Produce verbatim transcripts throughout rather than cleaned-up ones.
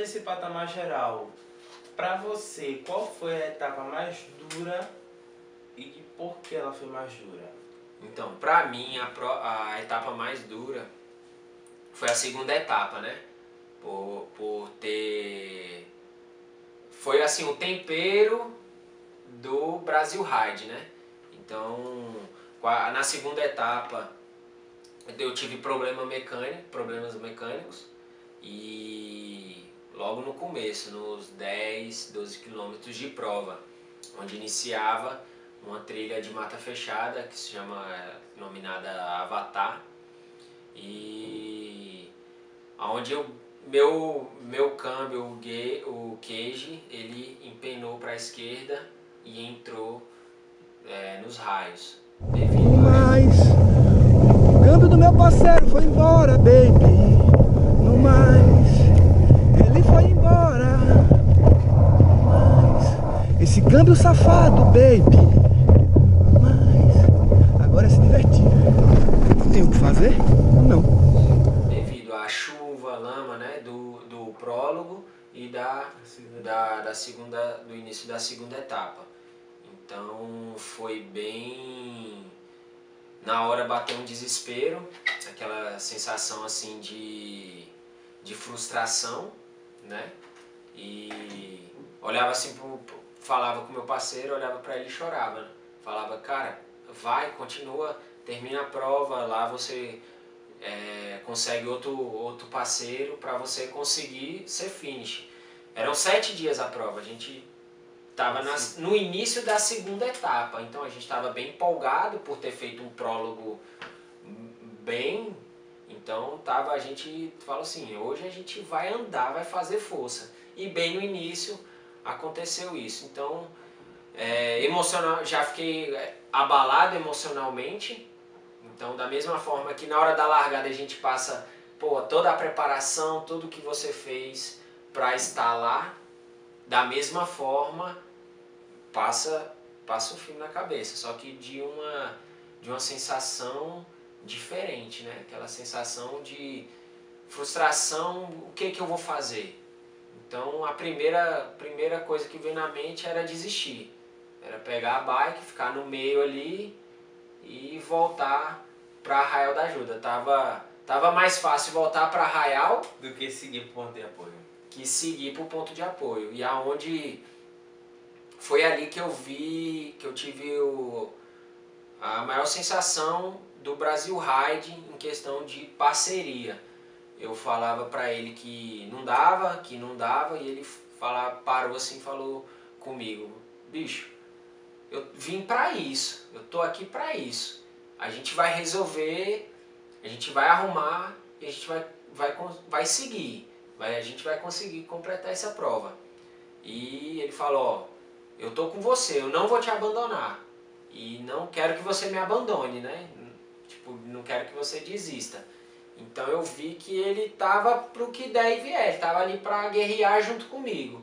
nesse patamar geral, para você, qual foi a etapa mais dura e por que ela foi mais dura? Então, pra mim, a, pro, a etapa mais dura foi a segunda etapa, né? Por, por ter... Foi assim, o tempero do Brasil Ride, né? Então, na segunda etapa, eu tive problema mecânico, problemas mecânicos e logo no começo, nos dez, doze quilômetros de prova, onde iniciava uma trilha de mata fechada que se chama, denominada Avatar, e onde eu, meu, meu câmbio, o, Ge, o cage, ele empenou para a esquerda e entrou é, nos raios. Devido Mas o câmbio do meu parceiro foi embora, baby. No mais, ele foi embora. Mas esse câmbio safado, baby. Mas agora é se divertir. Tem o que fazer? Não. Devido à chuva, lama, né, do, do prólogo e da, da, da segunda, do início da segunda etapa. Então foi bem... Na hora bateu um desespero, aquela sensação assim de, de frustração, né? E olhava assim, pro, falava com meu parceiro, olhava para ele e chorava, né? Falava, cara, vai, continua, termina a prova, lá você é, consegue outro, outro parceiro para você conseguir ser finish. Eram sete dias a prova, a gente estava no início da segunda etapa, então a gente estava bem empolgado por ter feito um prólogo bem, então tava, a gente falou assim, hoje a gente vai andar, vai fazer força. E bem no início aconteceu isso, então é, emocional, já fiquei abalado emocionalmente, então da mesma forma que na hora da largada a gente passa pô, toda a preparação, tudo que você fez para estar lá, da mesma forma passa, passa o filme na cabeça, só que de uma, de uma sensação diferente, né? Aquela sensação de frustração, o que que eu vou fazer? Então a primeira, primeira coisa que veio na mente era desistir, era pegar a bike, ficar no meio ali e voltar para Arraial da Ajuda. Tava, tava mais fácil voltar para Arraial do que seguir para o ponto de apoio. Que seguir para o ponto de apoio. E aonde foi ali que eu vi, que eu tive o, a maior sensação do Brasil Ride em questão de parceria. Eu falava para ele que não dava, que não dava, e ele fala, parou assim e falou comigo, bicho, eu vim para isso, eu tô aqui para isso. A gente vai resolver, a gente vai arrumar e a gente vai, vai, vai seguir. Vai, a gente vai conseguir completar essa prova. E ele falou, ó, eu tô com você, eu não vou te abandonar. E não quero que você me abandone, né? Tipo, não quero que você desista. Então eu vi que ele tava pro que der e vier, ele tava ali para guerrear junto comigo.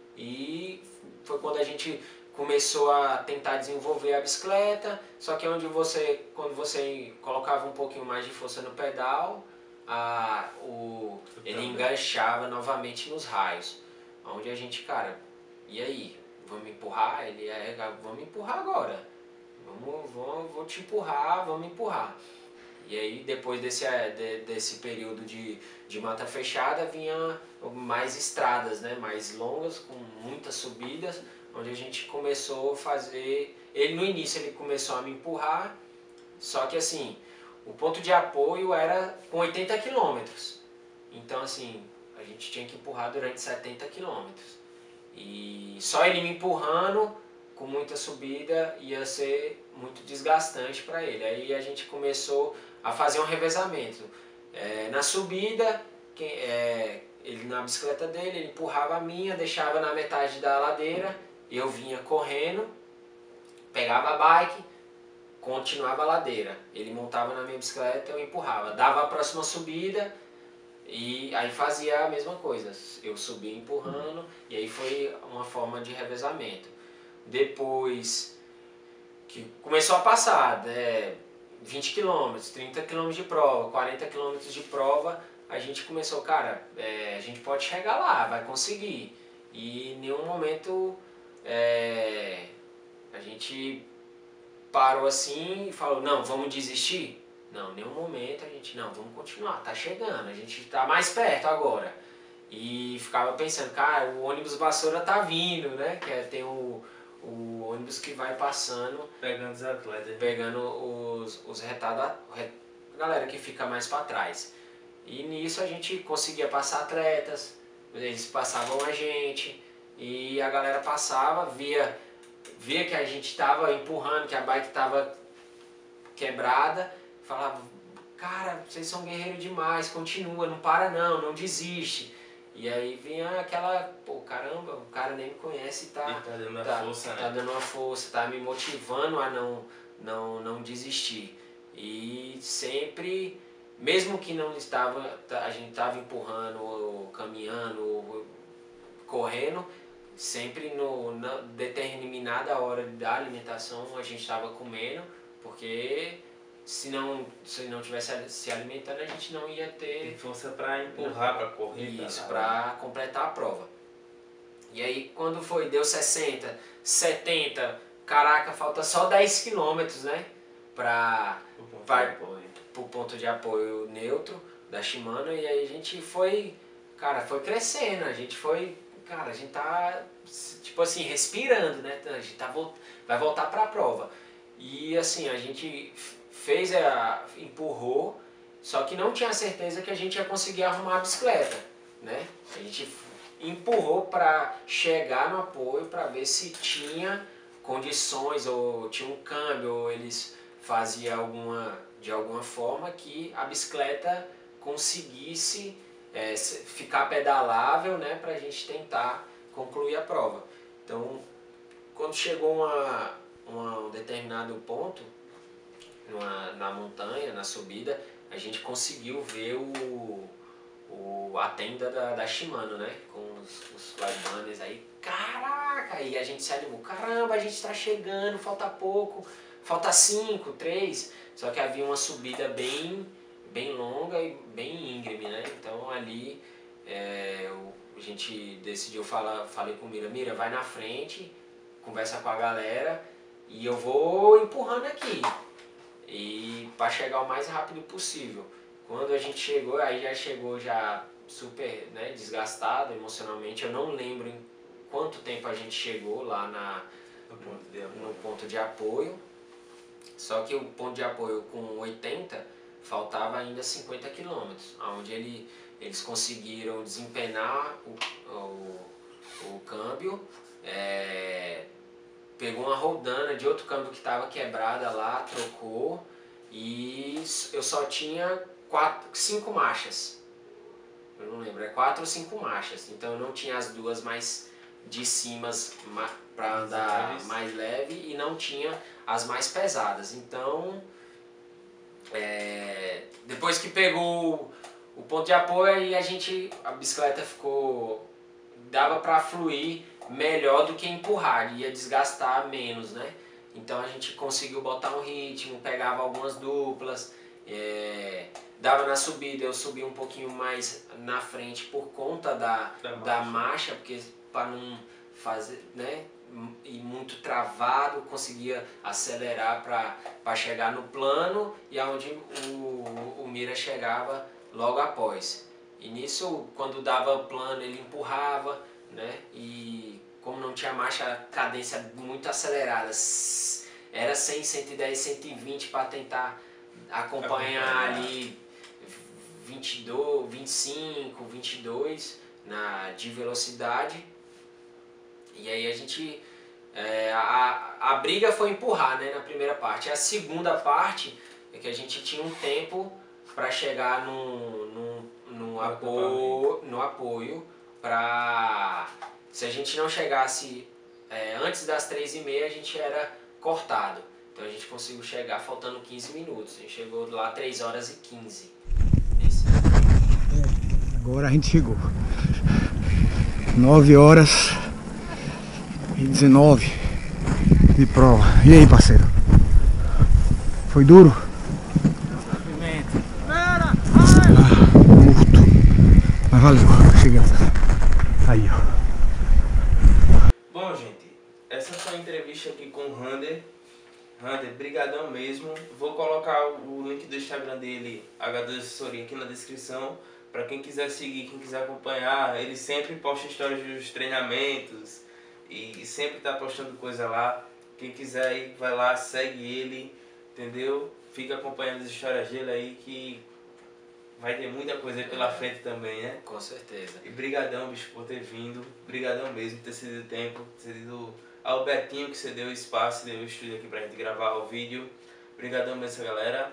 E foi quando a gente começou a tentar desenvolver a bicicleta, só que onde você, quando você colocava um pouquinho mais de força no pedal, a, o, ele enganchava novamente nos raios. Onde a gente, cara, e aí? Vamos empurrar? Ele é, vamos empurrar agora. Vamos, vamos, vou te empurrar, vamos empurrar. E aí depois desse, de, desse período de, de mata fechada vinha mais estradas, né, mais longas, com muitas subidas, onde a gente começou a fazer... Ele no início ele começou a me empurrar, só que assim, o ponto de apoio era com oitenta quilômetros. Então assim, a gente tinha que empurrar durante setenta quilômetros. E só ele me empurrando, com muita subida, ia ser muito desgastante para ele. Aí a gente começou a fazer um revezamento. É, na subida, quem, é, ele na bicicleta dele, ele empurrava a minha, deixava na metade da ladeira, eu vinha correndo, pegava a bike, continuava a ladeira. Ele montava na minha bicicleta, eu empurrava. Dava a próxima subida, e aí fazia a mesma coisa, eu subia empurrando, e aí foi uma forma de revezamento. Depois que começou a passar, né, vinte quilômetros, trinta quilômetros de prova, quarenta quilômetros de prova, a gente começou, cara, é, a gente pode chegar lá, vai conseguir. E em nenhum momento é, a gente parou assim e falou, não, vamos desistir? Não, em nenhum momento a gente, não, vamos continuar, tá chegando, a gente tá mais perto agora. E ficava pensando, cara, o ônibus vassoura tá vindo, né? Que é, tem o, o ônibus que vai passando, Pegando os atletas. pegando os, os retardados, a galera que fica mais para trás. E nisso a gente conseguia passar atletas, eles passavam a gente, e a galera passava, via, via que a gente estava empurrando, que a bike estava quebrada, falava, cara, vocês são guerreiros demais, continua, não para não, não desiste. E aí vinha aquela, pô, caramba, o cara nem me conhece e tá, E tá dando uma tá, força, né? tá dando uma força, tá me motivando a não, não, não desistir. E sempre, mesmo que não estava, a gente estava empurrando, ou caminhando, ou correndo, sempre no, na determinada hora da alimentação a gente estava comendo, porque se não, se não tivesse se alimentando a gente não ia ter Tem força pra empurrar, pra correr. isso, pra para completar a prova. E aí quando foi, deu sessenta, setenta, caraca, falta só dez quilômetros, né? Para Vai. o ponto de apoio neutro da Shimano, e aí a gente foi, cara, foi crescendo, a gente foi, cara, a gente tá, tipo assim, respirando, né? A gente tá, vai voltar para a prova. E assim, a gente fez, a, empurrou, só que não tinha certeza que a gente ia conseguir arrumar a bicicleta, né? A gente empurrou para chegar no apoio, para ver se tinha condições, ou tinha um câmbio, ou eles faziam alguma, de alguma forma que a bicicleta conseguisse é, ficar pedalável, né? Para a gente tentar concluir a prova. Então, quando chegou uma, uma, um determinado ponto, numa, na montanha, na subida, a gente conseguiu ver o, o, a tenda da, da Shimano, né? Com os, os fly banners aí. Caraca! E a gente se animou. Caramba, a gente está chegando, falta pouco, falta cinco, três. Só que havia uma subida bem, bem longa e bem íngreme, né? Então ali é, eu, a gente decidiu falar, falei com o Mira, Mira, vai na frente, conversa com a galera e eu vou empurrando aqui. E para chegar o mais rápido possível. Quando a gente chegou, aí já chegou já super, né, desgastado emocionalmente. Eu não lembro em quanto tempo a gente chegou lá na, No ponto de apoio. no ponto de apoio. Só que o ponto de apoio com oitenta, faltava ainda cinquenta quilômetros, onde ele, eles conseguiram desempenar o, o, o câmbio, é, pegou uma rodana de outro câmbio que estava quebrada lá, trocou, e eu só tinha quatro, cinco marchas. Eu não lembro, é quatro ou cinco marchas. Então eu não tinha as duas mais de cima para andar leves. mais leve, e não tinha as mais pesadas. Então, é, depois que pegou o ponto de apoio, aí a gente, a bicicleta ficou, dava para fluir melhor do que empurrar, ia desgastar menos, né? Então a gente conseguiu botar um ritmo, pegava algumas duplas, é, dava na subida, eu subi um pouquinho mais na frente por conta da, Da da marcha. marcha, porque para não fazer, né, e muito travado, conseguia acelerar para chegar no plano, e aonde o, o Mira chegava logo após. E nisso, quando dava plano, ele empurrava, né? E como não tinha marcha, cadência muito acelerada, era cem, cento e dez, cento e vinte para tentar acompanhar ali vinte e dois, vinte e cinco, vinte e dois na, de velocidade. E aí a gente, é, a, a briga foi empurrar, né, na primeira parte. A segunda parte é que a gente tinha um tempo para chegar no, no, no, apoio, no apoio, para, se a gente não chegasse é, antes das três e meia, a gente era cortado. Então a gente conseguiu chegar faltando quinze minutos. A gente chegou lá três horas e quinze. Nesse... Agora a gente chegou. nove horas e dezenove de prova. E aí, parceiro? Foi duro? Ah, morto. Mas valeu, chegando. Aí, ó. Bom, gente, essa foi a entrevista aqui com o Rander. Rander, brigadão mesmo. Vou colocar o link do Instagram dele, H dois Assessoria, aqui na descrição. Para quem quiser seguir, quem quiser acompanhar. Ele sempre posta histórias dos treinamentos e sempre tá postando coisa lá. Quem quiser aí, vai lá, segue ele, entendeu? Fica acompanhando as histórias dele aí que vai ter muita coisa aí pela frente também, né? Com certeza. E brigadão, bicho, por ter vindo. Brigadão mesmo, ter cedido tempo, ter cedido ao Betinho que você deu espaço, deu o estúdio aqui pra gente gravar o vídeo. Brigadão mesmo, galera.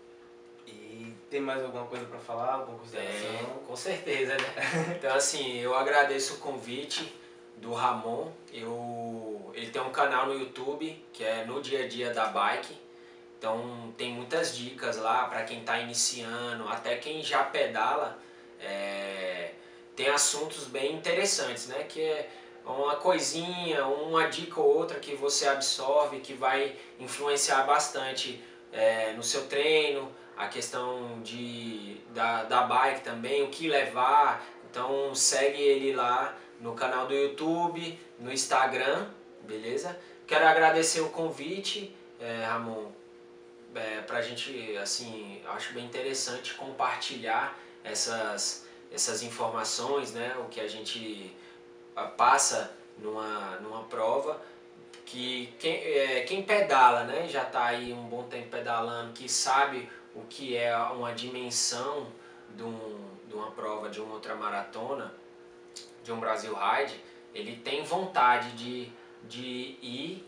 E tem mais alguma coisa pra falar? Alguma consideração? É, com certeza, né? Então assim, eu agradeço o convite do Ramon. Eu, ele tem um canal no YouTube que é No Dia a Dia da Bike. Então tem muitas dicas lá para quem está iniciando, até quem já pedala. É, tem assuntos bem interessantes, né? Que é uma coisinha, uma dica ou outra que você absorve, que vai influenciar bastante é, no seu treino, a questão de, da, da bike também, o que levar. Então segue ele lá no canal do YouTube, no Instagram, beleza? Quero agradecer o convite, é, Ramon, é, pra gente, assim, acho bem interessante compartilhar essas, essas informações, né? O que a gente passa numa, numa prova, que quem, é, quem pedala, né? Já tá aí um bom tempo pedalando, que sabe o que é uma dimensão de, um, de uma prova, de uma ultramaratona, de um Brasil Ride, ele tem vontade de, de ir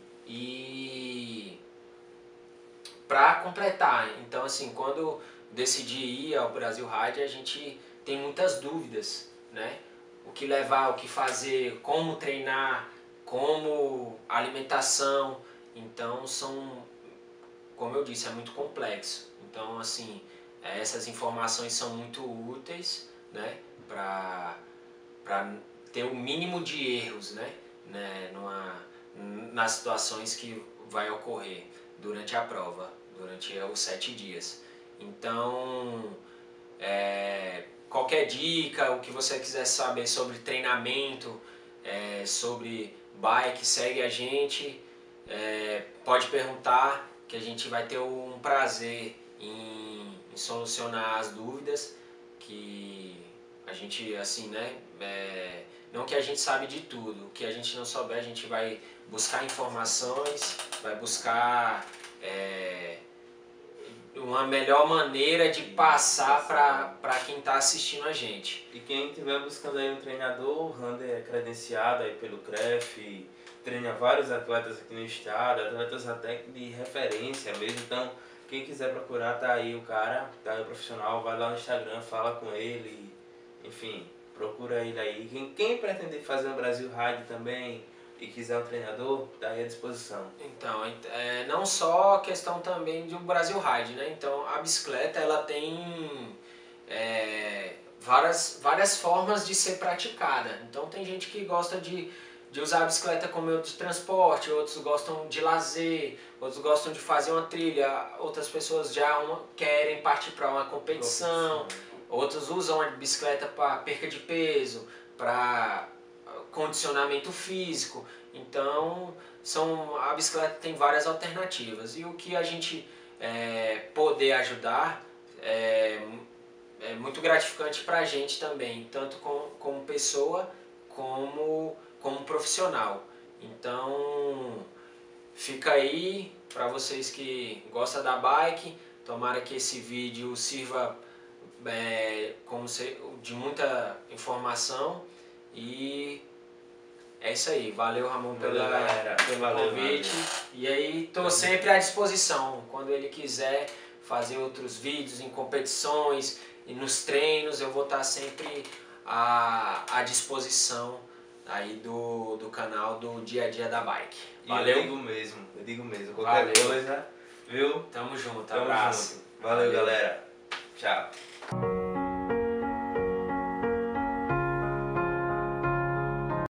e para completar. Então assim, quando decidi ir ao Brasil Ride, a gente tem muitas dúvidas, né? O que levar, o que fazer, como treinar, como alimentação. Então são, como eu disse, é muito complexo. Então assim, essas informações são muito úteis, né? Para para ter o mínimo de erros, né? né? Numa, nas situações que vai ocorrer durante a prova, durante os sete dias. Então, é, qualquer dica, o que você quiser saber sobre treinamento, é, sobre bike, segue a gente, é, pode perguntar, que a gente vai ter um prazer em, em solucionar as dúvidas, que a gente, assim, né, é, não que a gente sabe de tudo, o que a gente não souber, a gente vai buscar informações, vai buscar é, uma melhor maneira de passar para quem está assistindo a gente. E quem estiver buscando aí um treinador, o Rander é credenciado aí pelo C R E F, treina vários atletas aqui no estado, atletas até de referência mesmo, então quem quiser procurar, tá aí o cara, tá aí o profissional, vai lá no Instagram, fala com ele, enfim, procura ele aí. Quem, quem pretender fazer um Brasil Ride também e quiser um treinador, tá aí à disposição. Então, é, não só a questão também do Brasil Ride, né? Então a bicicleta ela tem é, várias, várias formas de ser praticada. Então tem gente que gosta de, de usar a bicicleta como meio de transporte, outros gostam de lazer, outros gostam de fazer uma trilha, outras pessoas já uma, querem partir para uma competição. Outros usam a bicicleta para perca de peso, para condicionamento físico. Então, são, a bicicleta tem várias alternativas. E o que a gente é, poder ajudar é, é muito gratificante para a gente também, tanto com, como pessoa como, como profissional. Então, fica aí para vocês que gostam da bike. Tomara que esse vídeo sirva É, como se, de muita informação. E é isso aí. Valeu, Ramon, pela, Valeu, pelo valeu, convite. valeu. E aí, estou sempre à disposição. Quando ele quiser fazer outros vídeos em competições e nos treinos, eu vou estar sempre à, à disposição aí do, do canal do Dia a Dia da Bike. Valeu? E eu digo mesmo, eu digo mesmo. Qualquer Valeu. coisa, viu? Tamo junto, Tamo abraço. junto. Valeu, Valeu. galera. Tchau.